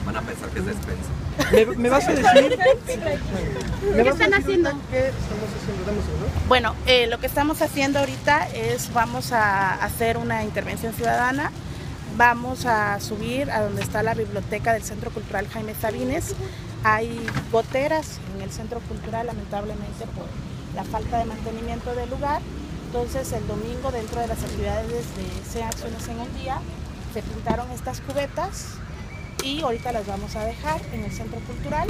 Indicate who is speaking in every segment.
Speaker 1: van a pensar que es despensa.
Speaker 2: ¿Me vas a decir?
Speaker 3: ¿Qué están haciendo?
Speaker 2: ¿Qué estamos haciendo? Dame un segundo.
Speaker 4: Bueno, lo que estamos haciendo ahorita es vamos a hacer una intervención ciudadana. Vamos a subir a donde está la biblioteca del Centro Cultural Jaime Sabines. Hay goteras en el Centro Cultural, lamentablemente por la falta de mantenimiento del lugar. Entonces el domingo, dentro de las actividades de 100 acciones en un día, se pintaron estas cubetas y ahorita las vamos a dejar en el Centro Cultural.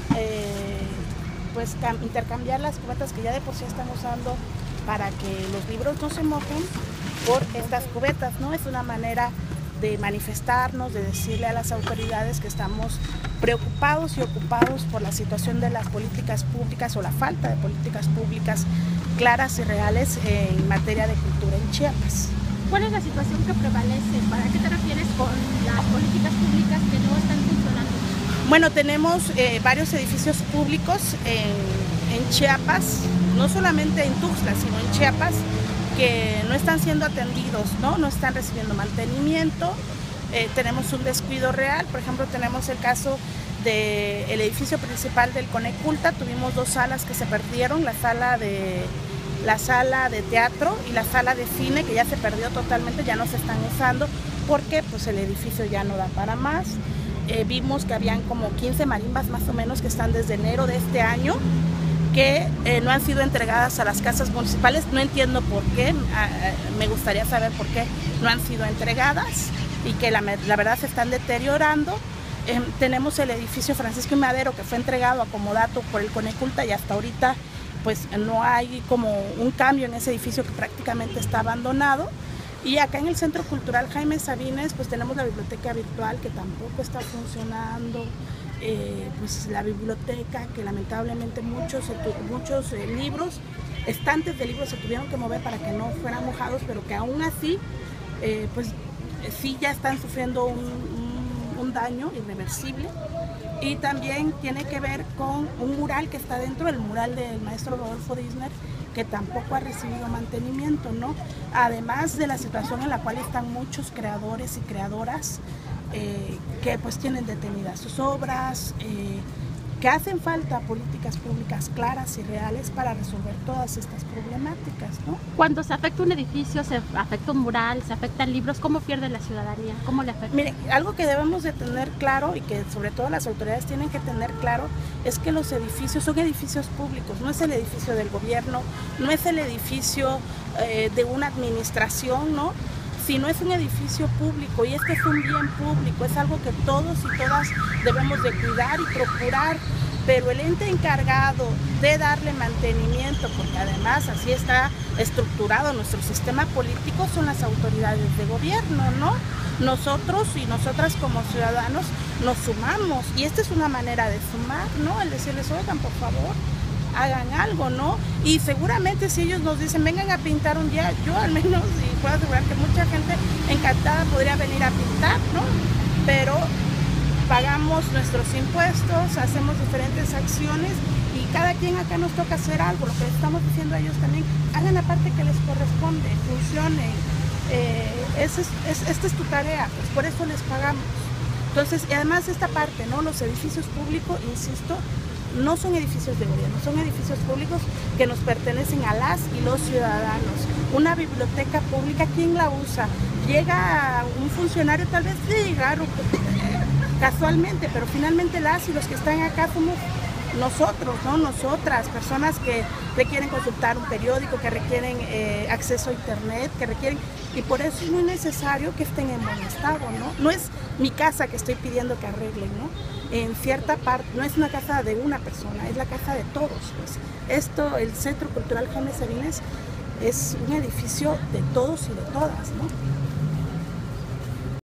Speaker 4: Pues intercambiar las cubetas que ya de por sí están usando para que los libros no se mojen por estas cubetas, ¿no? Es una manera de manifestarnos, de decirle a las autoridades que estamos preocupados y ocupados por la situación de las políticas públicas o la falta de políticas públicas claras y reales en materia de cultura en Chiapas.
Speaker 3: ¿Cuál es la situación que prevalece? ¿Para qué te refieres con las políticas públicas que no están funcionando?
Speaker 4: Bueno, tenemos varios edificios públicos en Chiapas, no solamente en Tuxtla, sino en Chiapas, que no están siendo atendidos, no están recibiendo mantenimiento. Tenemos un descuido real. Por ejemplo, tenemos el caso del edificio principal del Coneculta. Tuvimos 2 salas que se perdieron, la sala de teatro y la sala de cine, que ya se perdió totalmente, ya no se están usando porque pues el edificio ya no da para más. Vimos que habían como 15 marimbas más o menos que están desde enero de este año que no han sido entregadas a las casas municipales. No entiendo por qué, me gustaría saber por qué no han sido entregadas y que la verdad se están deteriorando. Tenemos el edificio Francisco y Madero, que fue entregado a comodato por el Coneculta y hasta ahorita pues no hay como un cambio en ese edificio que prácticamente está abandonado. Y acá en el Centro Cultural Jaime Sabines pues tenemos la biblioteca virtual que tampoco está funcionando. Pues la biblioteca que lamentablemente muchos libros, estantes de libros se tuvieron que mover para que no fueran mojados, pero que aún así pues sí ya están sufriendo un daño irreversible. Y también tiene que ver con un mural que está dentro, el mural del maestro Rodolfo Disner, que tampoco ha recibido mantenimiento, ¿no? Además de la situación en la cual están muchos creadores y creadoras que pues tienen detenidas sus obras, que hacen falta políticas públicas claras y reales para resolver todas estas problemáticas, ¿no?
Speaker 3: Cuando se afecta un edificio, se afecta un mural, se afectan libros, ¿cómo pierde la ciudadanía? ¿Cómo le afecta?
Speaker 4: Mire, algo que debemos de tener claro y que sobre todo las autoridades tienen que tener claro es que los edificios son edificios públicos, no es el edificio del gobierno, no es el edificio de una administración, ¿no? Sino es un edificio público y este es un bien público, es algo que todos y todas debemos de cuidar y procurar, pero el ente encargado de darle mantenimiento, porque además así está estructurado nuestro sistema político, son las autoridades de gobierno, ¿no? Nosotros y nosotras como ciudadanos nos sumamos y esta es una manera de sumar, ¿no? El decirles, oigan, por favor, hagan algo, ¿no? Y seguramente si ellos nos dicen, vengan a pintar un día, yo al menos, y puedo asegurar que mucha gente encantada podría venir a pintar, ¿no? Pero pagamos nuestros impuestos, hacemos diferentes acciones y cada quien acá nos toca hacer algo. Lo que estamos diciendo a ellos también, hagan la parte que les corresponde, funcionen. Esta es tu tarea, pues por eso les pagamos. Entonces, y además esta parte, ¿no? Los edificios públicos, insisto, no son edificios de gobierno, son edificios públicos que nos pertenecen a las y los ciudadanos. Una biblioteca pública, ¿quién la usa? Llega un funcionario, tal vez sí, raro, casualmente, pero finalmente las y los que están acá somos nosotros, ¿no? Nosotras, personas que requieren consultar un periódico, que requieren acceso a internet, que requieren, y por eso es muy necesario que estén en buen estado, ¿no? No es mi casa que estoy pidiendo que arreglen, ¿no? En cierta parte, no es una casa de una persona, es la casa de todos, pues. Esto, el Centro Cultural Jaime Sabines, es un edificio de todos y de todas, ¿no?